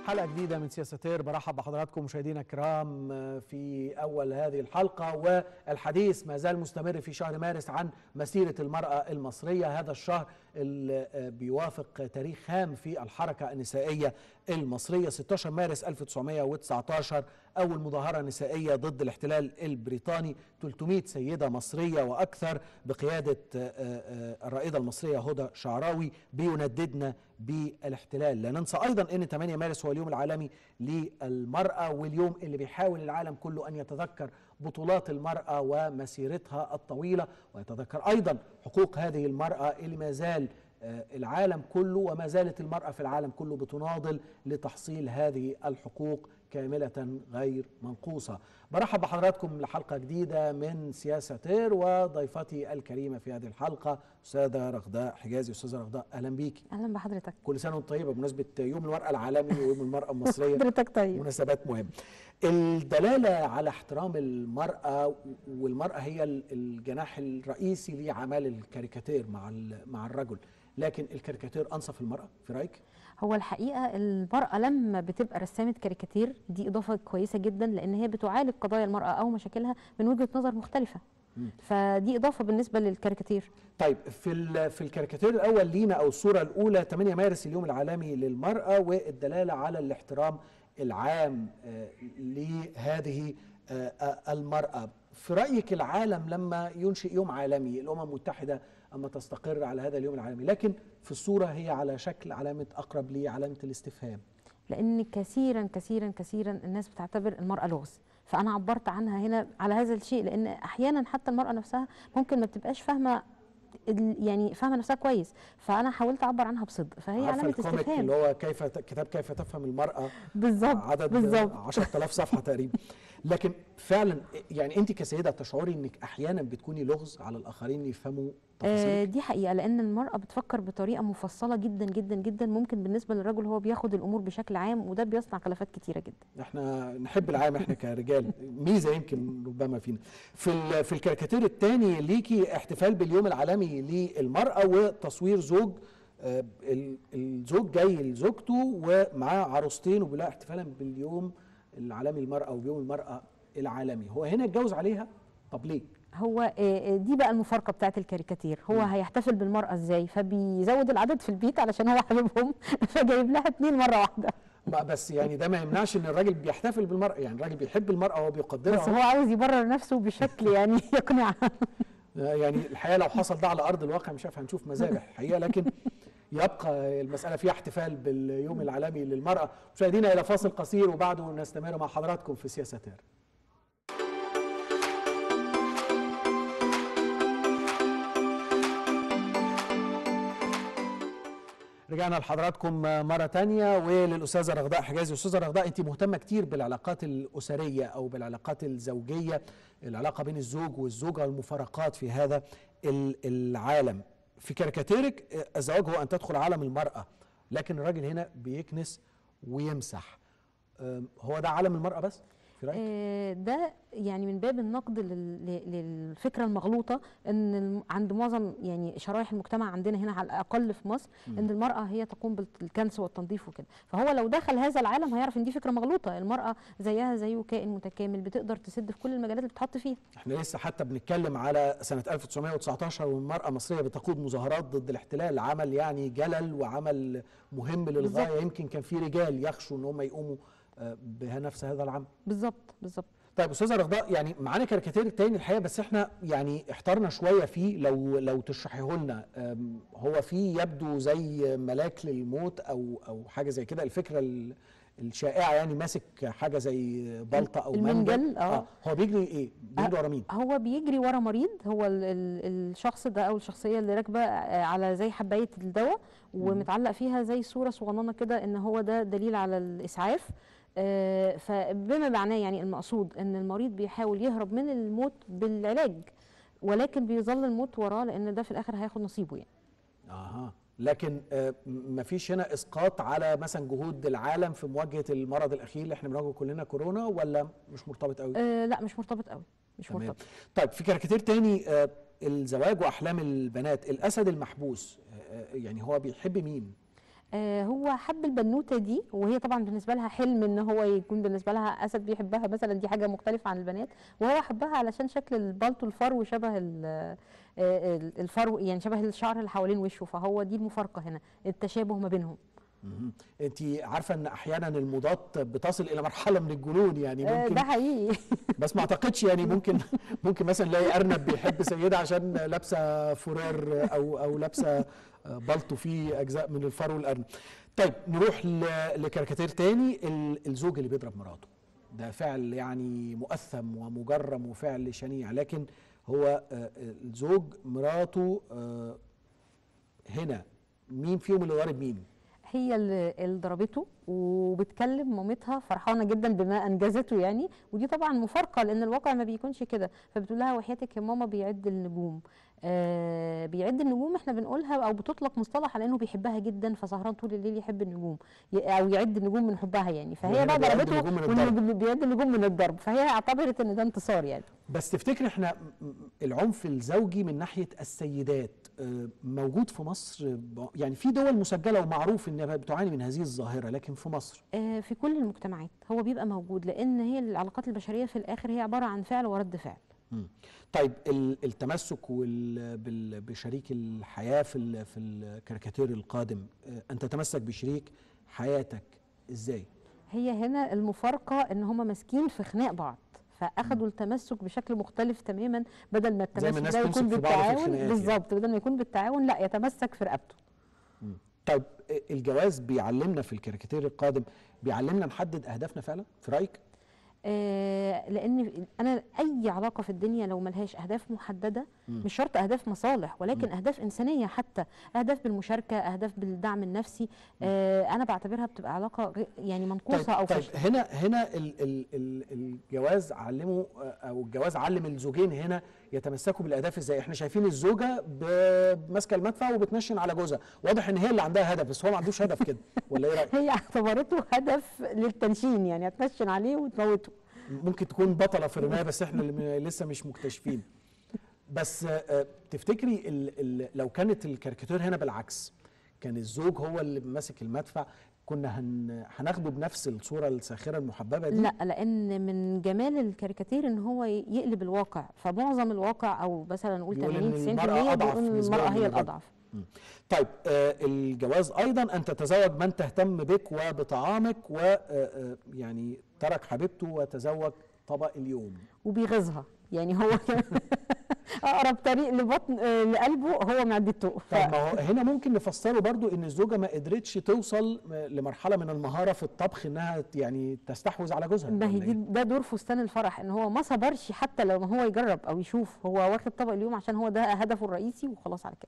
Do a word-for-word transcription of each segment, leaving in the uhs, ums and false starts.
حلقة جديدة من سياساتير. برحب بحضراتكم مشاهدينا الكرام في أول هذه الحلقة، والحديث ما زال مستمر في شهر مارس عن مسيرة المرأة المصرية. هذا الشهر اللي بيوافق تاريخ هام في الحركة النسائية المصرية، ستة عشر مارس ألف وتسعمائة وتسعة عشر، أول مظاهرة نسائية ضد الاحتلال البريطاني، ثلاثمائة سيدة مصرية وأكثر بقيادة الرائدة المصرية هدى شعراوي بينددنا بالاحتلال. لا ننسى أيضا أن ثمانية مارس هو اليوم العالمي للمرأة، واليوم اللي بيحاول العالم كله أن يتذكر بطولات المرأة ومسيرتها الطويلة، ويتذكر أيضا حقوق هذه المرأة اللي ما زال العالم كله وما زالت المرأة في العالم كله بتناضل لتحصيل هذه الحقوق كاملة غير منقوصة. برحب بحضراتكم لحلقة جديدة من سياساتير، وضيفتي الكريمة في هذه الحلقة أستاذة رغداء حجازي. أستاذة رغداء أهلا بيكي. أهلا بحضرتك. كل سنة وانت طيبة بمناسبة يوم المرأة العالمي ويوم المرأة المصرية. حضرتك طيب. مناسبات مهمة. الدلالة على احترام المرأة، والمرأة هي الجناح الرئيسي لأعمال الكاريكاتير مع مع الرجل، لكن الكاريكاتير أنصف المرأة في رأيك؟ هو الحقيقة المرأة لما بتبقى رسامة كاريكاتير دي إضافة كويسة جدا، لأن هي بتعالج قضايا المرأة أو مشاكلها من وجهة نظر مختلفة. م. فدي إضافة بالنسبة للكاريكاتير. طيب في في الكاريكاتير الأول لينا أو الصورة الأولى ثمانية مارس اليوم العالمي للمرأة، والدلالة على الاحترام العام لهذه المرأة. في رأيك العالم لما ينشئ يوم عالمي، الأمم المتحدة أما تستقر على هذا اليوم العالمي، لكن في الصورة هي على شكل علامة أقرب لعلامة الاستفهام، لأن كثيرا كثيرا كثيرا الناس بتعتبر المرأة لغز، فأنا عبرت عنها هنا على هذا الشيء، لأن أحيانا حتى المرأة نفسها ممكن ما بتبقاش فاهمة، يعني فاهمه نفسها كويس، فانا حاولت اعبر عنها بصدق، فهي علامه استفهام. اللي هو كيف كتاب كيف تفهم المراه بالظبط، عدد بالظبط عشرة آلاف صفحه تقريبا. لكن فعلا يعني انت كسيده تشعري انك احيانا بتكوني لغز على الاخرين يفهموا تفاصيلك؟ آه دي حقيقه، لان المراه بتفكر بطريقه مفصله جدا جدا جدا، ممكن بالنسبه للرجل هو بياخد الامور بشكل عام، وده بيصنع خلافات كتيره جدا. احنا نحب العام احنا كرجال، ميزه يمكن ربما فينا. في في الكاريكاتير الثاني ليكي احتفال باليوم العالمي للمراه، وتصوير زوج، الزوج جاي لزوجته ومعاه عروستين، وبلا احتفالا باليوم العالمي للمراه وبيوم المراه العالمي. هو هنا اتجوز عليها؟ طب ليه؟ هو دي بقى المفارقه بتاعت الكاريكاتير. هو م. هيحتفل بالمراه ازاي؟ فبيزود العدد في البيت علشان هو حبيبهم، فجايب لها اتنين مره واحده. بس يعني ده ما يمنعش ان الراجل بيحتفل بالمراه، يعني الراجل بيحب المراه وبيقدرها، بس هو عاوز يبرر نفسه بشكل يعني يقنعها. يعني الحقيقه لو حصل ده على ارض الواقع مش عارف هنشوف مذابح الحقيقه، لكن يبقى المساله فيها احتفال باليوم العالمي للمراه. مشاهدينا الى فاصل قصير وبعده نستمر مع حضراتكم في سياساتير. رجعنا لحضراتكم مرة تانية وللأستاذة رغداء حجازي. أستاذة رغداء، أنت مهتمة كتير بالعلاقات الأسرية أو بالعلاقات الزوجية، العلاقة بين الزوج والزوجة والمفارقات في هذا العالم. في كاريكاتيرك الزواج هو أن تدخل عالم المرأة، لكن الراجل هنا بيكنس ويمسح. هو ده عالم المرأة بس في رأيك؟ ده يعني من باب النقد للفكره المغلوطه ان عند معظم يعني شرائح المجتمع عندنا هنا على الاقل في مصر م. ان المراه هي تقوم بالكنس والتنظيف وكده، فهو لو دخل هذا العالم هيعرف ان دي فكره مغلوطه. المراه زيها زيه كائن متكامل، بتقدر تسد في كل المجالات اللي بتحط فيها. احنا لسه حتى بنتكلم على سنه ألف وتسعمائة وتسعة عشر والمراه المصريه بتقود مظاهرات ضد الاحتلال، عمل يعني جلل وعمل مهم للغايه. بالزبط. يمكن كان في رجال يخشوا ان هم يقوموا بنفس هذا العمل. بالظبط بالظبط. طيب استاذه رغداء، يعني معانا كاريكاتير تاني الحقيقه، بس احنا يعني احترنا شويه فيه، لو لو تشرحيه لنا. هو فيه يبدو زي ملاك للموت او او حاجه زي كده، الفكره الشائعه يعني ماسك حاجه زي بلطه او منجل. اه هو بيجري ايه؟ بيجري ورا مين؟ هو بيجري ورا مريض. هو ال ال الشخص ده او الشخصيه اللي راكبه على زي حبايه الدواء، ومتعلق فيها زي صوره صغننه كده ان هو ده دليل على الاسعاف. آه فبما معناه يعني المقصود ان المريض بيحاول يهرب من الموت بالعلاج، ولكن بيظل الموت وراه، لان ده في الاخر هياخد نصيبه يعني. اها لكن آه مفيش هنا اسقاط على مثلا جهود العالم في مواجهه المرض الاخير اللي احنا بنواجهه كلنا كورونا، ولا مش مرتبط قوي؟ آه لا مش مرتبط قوي، مش تمام. مرتبط. طيب في كاريكاتير تاني، آه الزواج واحلام البنات، الاسد المحبوس، آه يعني هو بيحب مين؟ آه هو حب البنوته دي، وهي طبعا بالنسبه لها حلم ان هو يكون بالنسبه لها اسد بيحبها مثلا، دي حاجه مختلفه عن البنات، وهو حبها علشان شكل البلطو الفرو شبه الفرو، يعني شبه الشعر اللي حوالين وشه، فهو دي المفارقه هنا، التشابه ما بينهم. انت عارفه ان احيانا الموضات بتصل الى مرحله من الجنون، يعني ممكن ده حقيقي. بس ما اعتقدش يعني ممكن ممكن مثلا نلاقي ارنب بيحب سيده عشان لابسه فرار او او لابسه بلطو فيه اجزاء من الفرو الارنب. طيب نروح لكاريكاتير تاني، الزوج اللي بيضرب مراته، ده فعل يعني مؤثم ومجرم وفعل شنيع، لكن هو الزوج مراته هنا مين فيهم اللي ضارب مين؟ هي اللي ضربته، وبتكلم مامتها فرحانه جدا بما انجزته يعني، ودي طبعا مفارقه لان الواقع ما بيكونش كده، فبتقول لها وحياتك يا ماما بيعد النجوم. آه بيعد النجوم احنا بنقولها او بتطلق مصطلح على انه بيحبها جدا فسهران طول الليل يحب النجوم، او يعد النجوم من حبها يعني، فهي بقى ضربته بيعد النجوم من الضرب، فهي اعتبرت ان ده انتصار يعني. بس تفتكر احنا العنف الزوجي من ناحيه السيدات موجود في مصر؟ يعني في دول مسجله ومعروف انها بتعاني من هذه الظاهره، لكن في مصر آه في كل المجتمعات هو بيبقى موجود، لان هي العلاقات البشريه في الاخر هي عباره عن فعل ورد فعل. مم. طيب التمسك بشريك الحياه في في الكاريكاتير القادم، ان تتمسك بشريك حياتك ازاي؟ هي هنا المفارقه ان هم ماسكين في خناق بعض، فاخدوا التمسك بشكل مختلف تماما، بدل ما التمسك ده يكون بالتعاون بالظبط، بدل ما يكون بالتعاون لا يتمسك في رقبته. طيب الجواز بيعلمنا في الكاريكاتير القادم، بيعلمنا نحدد اهدافنا فعلا في رايك؟ آه لان انا اي علاقه في الدنيا لو ملهاش اهداف محدده، م. مش شرط اهداف مصالح، ولكن م. اهداف انسانيه، حتى اهداف بالمشاركه، اهداف بالدعم النفسي، آه انا بعتبرها بتبقى علاقه يعني منقوصه. طيب او طيب هنا هنا ال ال ال الجواز علمه، او الجواز علم الزوجين هنا يتمسكوا بالاهداف ازاي؟ احنا شايفين الزوجه ماسكه المدفع وبتنشن على جوزها، واضح ان هي اللي عندها هدف بس هو ما عندوش هدف كده، ولا ايه رايك؟ هي اعتبرته هدف للتنشين، يعني هتنشن عليه وتموته. ممكن تكون بطله في الرمايه بس احنا اللي لسه مش مكتشفين. بس تفتكري ال ال لو كانت الكاريكاتير هنا بالعكس، كان الزوج هو اللي ماسك المدفع، كنا هن هناخده بنفس الصوره الساخره المحببه دي؟ لا، لان من جمال الكاريكاتير ان هو يقلب الواقع، فمعظم الواقع او مثلا نقول ثمانين تسعين بالمية بيقول المراه هي الاضعف. طيب آه الجواز ايضا ان تتزوج من تهتم بك وبطعامك، ويعني ترك حبيبته وتزوج طبق اليوم وبيغيظها، يعني هو اقرب طريق لبطن لقلبه هو معدته. ف... طب ما هو هنا ممكن نفسره برضو ان الزوجه ما قدرتش توصل لمرحله من المهاره في الطبخ انها يعني تستحوذ على جوزها. ما هي ده دور فستان الفرح، ان هو ما صبرش حتى لو ما هو يجرب او يشوف، هو واخد طبق اليوم عشان هو ده هدفه الرئيسي وخلاص على كده.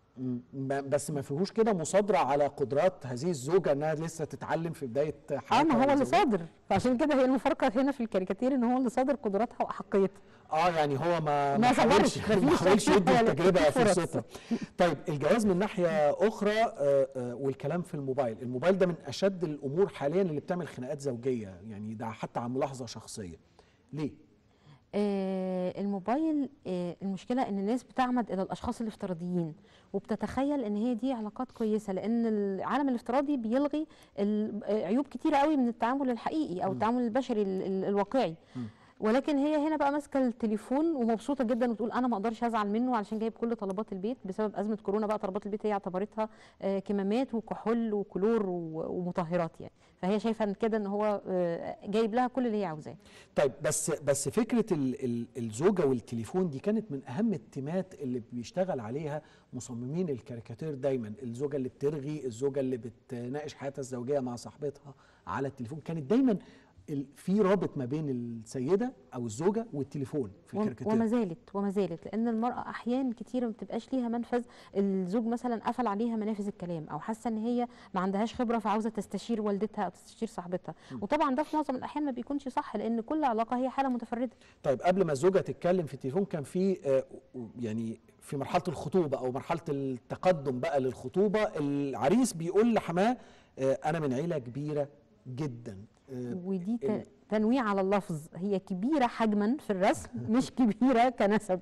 بس ما فيهوش كده مصادره على قدرات هذه الزوجه انها لسه تتعلم في بدايه حياتها. اه ما هو اللي صادر، فعشان كده هي المفارقه هنا في الكاريكاتير ان هو اللي صادر قدراتها واحقيتها. اه يعني هو ما ما صبرش، ما حاولش يدي التجربه فرصتها. طيب الجواز من ناحيه اخرى، آآ آآ والكلام في الموبايل، الموبايل ده من اشد الامور حاليا اللي بتعمل خناقات زوجيه، يعني ده حتى عن ملاحظه شخصيه. ليه؟ آه الموبايل، آه المشكله ان الناس بتعمد الى الاشخاص الافتراضيين وبتتخيل ان هي دي علاقات كويسه، لان العالم الافتراضي بيلغي عيوب كتيره قوي من التعامل الحقيقي او م. التعامل البشري الواقعي. م. ولكن هي هنا بقى ماسكه التليفون ومبسوطه جدا وتقول انا ما اقدرش ازعل منه علشان جايب كل طلبات البيت. بسبب ازمه كورونا بقى طلبات البيت هي اعتبرتها آه كمامات وكحول وكلور ومطهرات يعني، فهي شايفه ان كده ان هو آه جايب لها كل اللي هي عاوزاه. طيب بس بس فكره ال ال الزوجه والتليفون دي كانت من اهم التيمات اللي بيشتغل عليها مصممين الكاريكاتير دايما، الزوجه اللي بترغي، الزوجه اللي بتناقش حياتها الزوجيه مع صاحبتها على التليفون، كانت دايما في رابط ما بين السيده او الزوجه والتليفون في الكاريكاتير. وما زالت وما زالت لان المراه احيانا كتير ما بتبقاش ليها منفذ، الزوج مثلا قفل عليها منافذ الكلام او حاسه ان هي ما عندهاش خبره فعاوزه تستشير والدتها او تستشير صاحبتها، م. وطبعا ده في معظم الاحيان ما بيكونش صح لان كل علاقه هي حاله متفرده. طيب قبل ما الزوجه تتكلم في التليفون كان في آه يعني في مرحله الخطوبه او مرحله التقدم بقى للخطوبه، العريس بيقول لحماه آه انا من عيله كبيره جدا، ودي تنويع على اللفظ، هي كبيره حجما في الرسم مش كبيره كنسب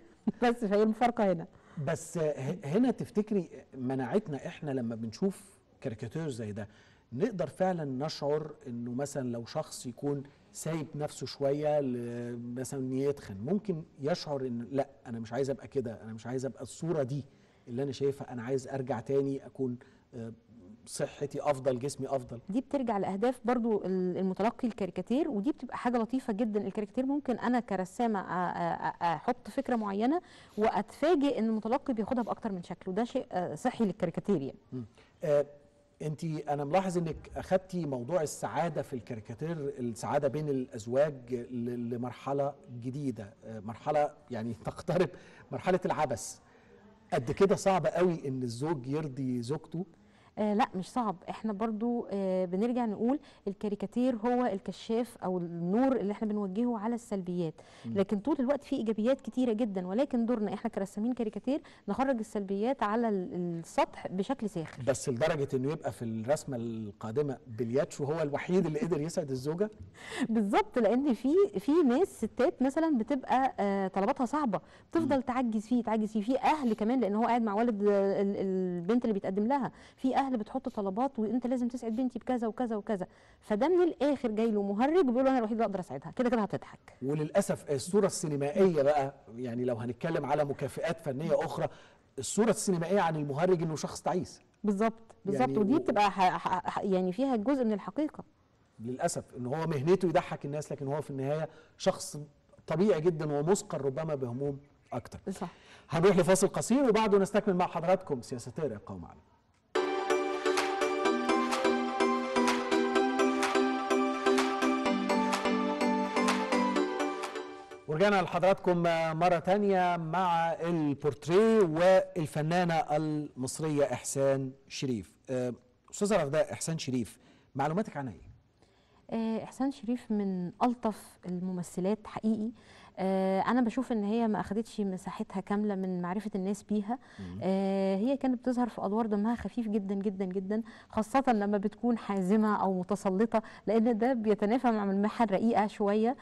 بس فهي المفارقه هنا. بس هنا تفتكري مناعتنا احنا لما بنشوف كاريكاتير زي ده نقدر فعلا نشعر انه مثلا لو شخص يكون سايب نفسه شويه مثلا يتخن، ممكن يشعر ان لا انا مش عايز ابقى كده، انا مش عايز ابقى الصوره دي اللي انا شايفها، انا عايز ارجع تاني اكون صحتي افضل، جسمي افضل. دي بترجع لاهداف برضو المتلقي الكاريكاتير، ودي بتبقى حاجه لطيفه جدا. الكاريكاتير ممكن انا كرسامه احط فكره معينه واتفاجئ ان المتلقي بياخدها باكتر من شكل، وده شيء صحي للكاريكاتير يعني. آه انت انا ملاحظ انك اخذتي موضوع السعاده في الكاريكاتير، السعاده بين الازواج لمرحله جديده، مرحله يعني تقترب مرحله العبث. قد كده صعب قوي ان الزوج يرضي زوجته؟ آه لا مش صعب، احنا برضو آه بنرجع نقول الكاريكاتير هو الكشاف او النور اللي احنا بنوجهه على السلبيات، م. لكن طول الوقت في ايجابيات كتيره جدا، ولكن دورنا احنا كرسامين كاريكاتير نخرج السلبيات على السطح بشكل ساخر. بس لدرجه انه يبقى في الرسمه القادمه بلياتشو هو الوحيد اللي قدر يسعد الزوجه؟ بالظبط، لان في في ناس ستات مثلا بتبقى آه طلباتها صعبه، بتفضل م. تعجز فيه تعجز فيه في اهل كمان لان هو قاعد مع والد البنت اللي بيتقدم لها، في اهل بتحط طلبات وانت لازم تسعد بنتي بكذا وكذا وكذا، فده من الاخر جاي له مهرج بيقول انا الوحيد اللي اقدر اساعدها، كده كده هتضحك. وللاسف الصوره السينمائيه بقى، يعني لو هنتكلم على مكافئات فنيه اخرى، الصوره السينمائيه عن المهرج انه شخص تعيس. بالظبط بالظبط، يعني ودي بتبقى يعني فيها جزء من الحقيقه للاسف، ان هو مهنته يضحك الناس، لكن هو في النهايه شخص طبيعي جدا ومثقل ربما بهموم اكتر. صح. هنروح لفاصل قصير وبعده نستكمل مع حضراتكم سياساتير ابقوا معنا. ورجعنا لحضراتكم مرة تانية مع البورتريه والفنانة المصرية إحسان شريف. أستاذة رغداء، إحسان شريف معلوماتك عنها إيه؟ إحسان شريف من ألطف الممثلات حقيقي. أنا بشوف إن هي ما أخدتش مساحتها كاملة من معرفة الناس بيها. هي كانت بتظهر في أدوار دمها خفيف جدا جدا جدا، خاصة لما بتكون حازمة أو متسلطة، لأن ده بيتنافى مع الملمحة الرقيقة شوية.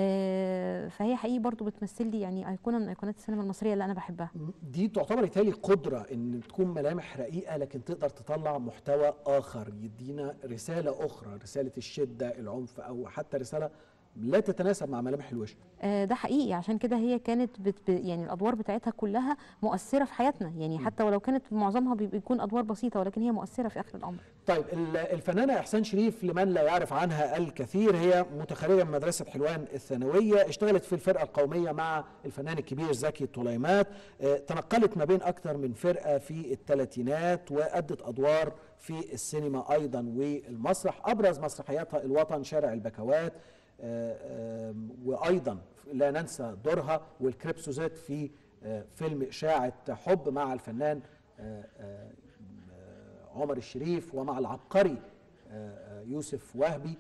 آه فهي حقيقي برضو بتمثل لي يعني ايقونه من ايقونات السينما المصريه اللي انا بحبها. دي تعتبر بالتالي قدره ان تكون ملامح رقيقه لكن تقدر تطلع محتوى اخر يدينا رساله اخرى، رساله الشده، العنف، او حتى رساله لا تتناسب مع ملامح الوش. آه ده حقيقي، عشان كده هي كانت بت يعني الادوار بتاعتها كلها مؤثره في حياتنا، يعني حتى ولو كانت معظمها بيكون ادوار بسيطه ولكن هي مؤثره في اخر الامر. طيب الفنانه احسان شريف لمن لا يعرف عنها الكثير، هي متخرجه من مدرسه حلوان الثانويه، اشتغلت في الفرقه القوميه مع الفنان الكبير زكي طليمات، آه تنقلت ما بين اكثر من فرقه في الثلاثينات وادت ادوار في السينما ايضا والمسرح، ابرز مسرحياتها الوطن، شارع البكوات، آآ آآ وايضا لا ننسى دورها والكريبسوزات في فيلم اشاعه حب مع الفنان آآ عمر الشريف ومع العبقري يوسف وهبي.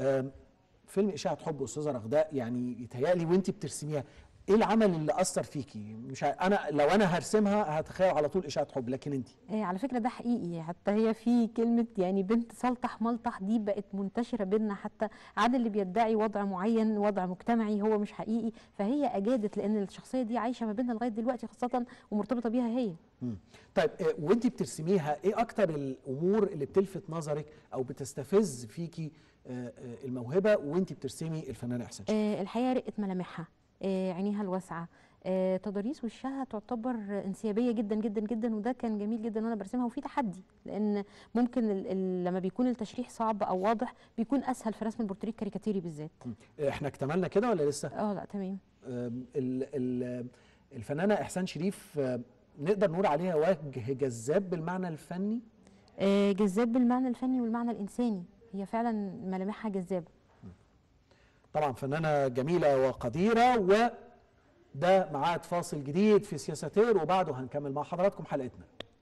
فيلم اشاعه حب استاذه رغداء، يعني يتهيألي وانت بترسميها ايه العمل اللي اثر فيكي؟ مش انا لو انا هرسمها هتخيل على طول اشاعه حب، لكن انت ايه على فكره ده حقيقي، حتى هي في كلمه يعني بنت سلطح ملطح دي بقت منتشره بينا، حتى عن اللي بيدعي وضع معين، وضع مجتمعي هو مش حقيقي، فهي اجادت لان الشخصيه دي عايشه ما بيننا لغايه دلوقتي خاصه ومرتبطه بيها هي. مم. طيب وانت بترسميها ايه اكتر الامور اللي بتلفت نظرك او بتستفز فيكي الموهبه وانت بترسمي الفنانه احسان شريف؟ آه الحقيقه رقه ملامحها، آه عينيها الواسعه، آه تضاريس وشها تعتبر انسيابيه جدا جدا جدا، وده كان جميل جدا وانا برسمها، وفي تحدي لان ممكن ال ال لما بيكون التشريح صعب او واضح بيكون اسهل في رسم البورتريه الكاريكاتيري بالذات. احنا اكتملنا كده ولا لسه؟ اه لا تمام. الفنانه احسان شريف نقدر نقول عليها وجه جذاب بالمعنى الفني؟ آه جذاب بالمعنى الفني والمعنى الانساني، هي فعلا ملامحها جذابه. طبعا فنانه جميله وقديره، وده ميعاد فاصل جديد في سياساتير وبعده هنكمل مع حضراتكم حلقتنا.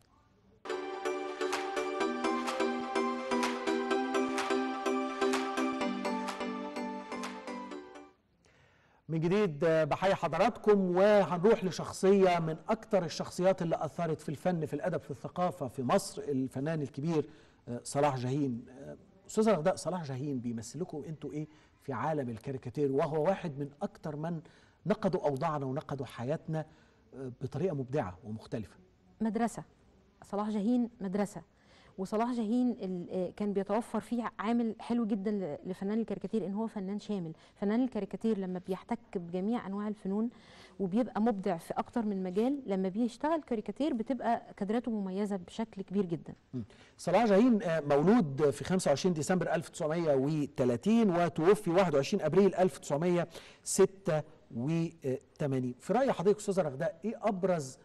من جديد بحيي حضراتكم، وهنروح لشخصيه من اكثر الشخصيات اللي اثرت في الفن، في الادب، في الثقافه في مصر، الفنان الكبير صلاح جاهين. استاذه رغداء، صلاح جاهين بيمثل لكم انتوا ايه في عالم الكاريكاتير، وهو واحد من اكثر من نقدوا اوضاعنا ونقدوا حياتنا بطريقه مبدعه ومختلفه. مدرسه، صلاح جاهين مدرسه، وصلاح جاهين كان بيتوفر فيه عامل حلو جدا لفنان الكاريكاتير، ان هو فنان شامل. فنان الكاريكاتير لما بيحتك بجميع انواع الفنون وبيبقى مبدع في اكتر من مجال، لما بيشتغل كاريكاتير بتبقى كادراته مميزه بشكل كبير جدا. صلاح جاهين مولود في خمسة وعشرين ديسمبر ألف وتسعمائة وثلاثين وتوفي واحد وعشرين ابريل ألف وتسعمائة وستة وثمانين. في راي حضرتك استاذه رغداء، ايه ابرز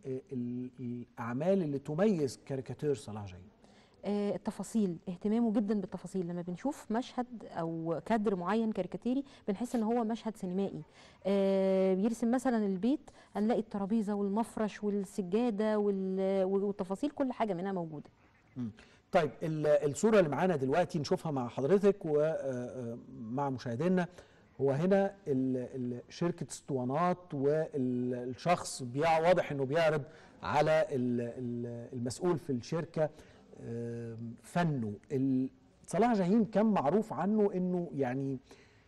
الاعمال اللي تميز كاريكاتير صلاح جاهين؟ التفاصيل، اهتمامه جدا بالتفاصيل. لما بنشوف مشهد او كادر معين كاريكاتيري بنحس ان هو مشهد سينمائي. آه بيرسم مثلا البيت، هنلاقي الترابيزه والمفرش والسجاده والتفاصيل، كل حاجه منها موجوده. م. طيب الصوره اللي معانا دلوقتي نشوفها مع حضرتك ومع مشاهدينا. هو هنا شركه اسطوانات، والشخص واضح انه بيعرض على المسؤول في الشركه فنه. صلاح جاهين كان معروف عنه انه يعني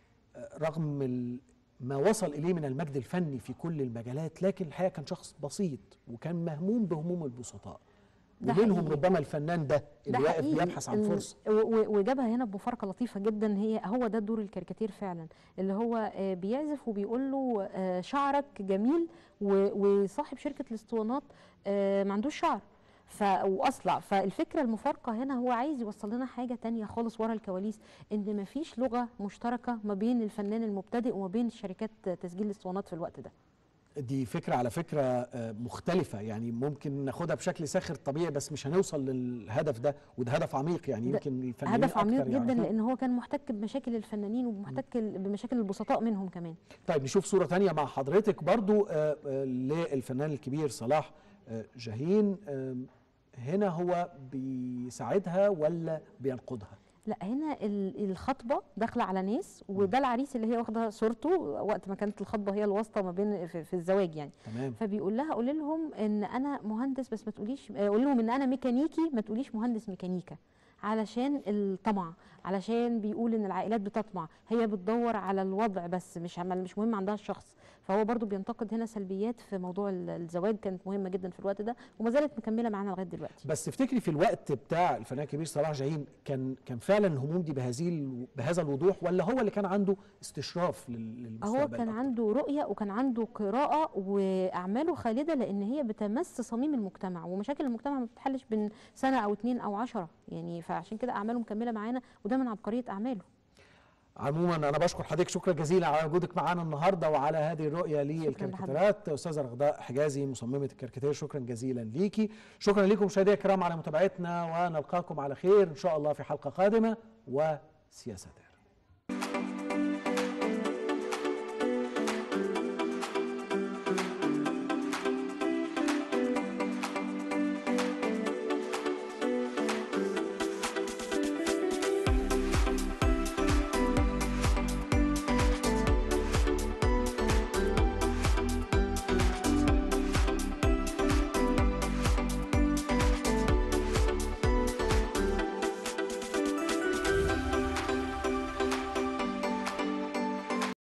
رغم ما وصل اليه من المجد الفني في كل المجالات، لكن الحقيقه كان شخص بسيط وكان مهموم بهموم البسطاء، ومنهم ربما الفنان ده اللي واقف بيبحث عن فرصه. وجابها هنا بمفارقه لطيفه جدا، هي هو ده دور الكاريكاتير فعلا، اللي هو بيعزف وبيقول له شعرك جميل، وصاحب شركه الاسطوانات ما عندوش شعر ف واصلع. فالفكره المفارقه هنا هو عايز يوصل لنا حاجه تانية خالص ورا الكواليس، ان مفيش لغه مشتركه ما بين الفنان المبتدئ وما بين شركات تسجيل الاسطوانات في الوقت ده. دي فكره على فكره مختلفه، يعني ممكن ناخدها بشكل ساخر طبيعي، بس مش هنوصل للهدف ده، وده هدف عميق. يعني يمكن الفنانين هدف عميق أكتر جدا، لان هو كان محتك بمشاكل الفنانين ومحتك بمشاكل البسطاء منهم كمان. طيب نشوف صوره ثانيه مع حضرتك برضو للفنان الكبير صلاح جاهين. هنا هو بيساعدها ولا بينقضها؟ لا، هنا الخطبه داخله على ناس، وده العريس اللي هي واخده صورته وقت ما كانت الخطبه هي الواسطه ما بين في, في الزواج يعني. تمام. فبيقول لها قولي لهم ان انا مهندس بس ما تقوليش، قولي لهم ان انا ميكانيكي ما تقوليش مهندس ميكانيكا، علشان الطمع، علشان بيقول ان العائلات بتطمع، هي بتدور على الوضع بس مش مش مهم عندها الشخص. فهو برضو بينتقد هنا سلبيات في موضوع الزواج كانت مهمه جدا في الوقت ده، وما زالت مكمله معانا لغايه دلوقتي. بس تفتكري في الوقت بتاع الفنان الكبير صلاح جاهين كان كان فعلا الهموم دي بهذه بهذا الوضوح، ولا هو اللي كان عنده استشراف للمستقبل؟ هو كان أكتر. عنده رؤيه وكان عنده قراءه، واعماله خالده لان هي بتمس صميم المجتمع، ومشاكل المجتمع ما بتتحلش بين سنه او اتنين او عشرة يعني، فعشان كده اعماله مكمله معانا، وده من عبقريه اعماله. عموما انا بشكر حضرتك شكرا جزيلا على وجودك معانا النهارده وعلى هذه الرؤيه للكاريكاتيرات. استاذه رغداء حجازي مصممه الكاريكاتير، شكرا جزيلا ليكي. شكرا لكم مشاهدينا الكرام على متابعتنا، ونلقاكم على خير ان شاء الله في حلقه قادمه وسياسات.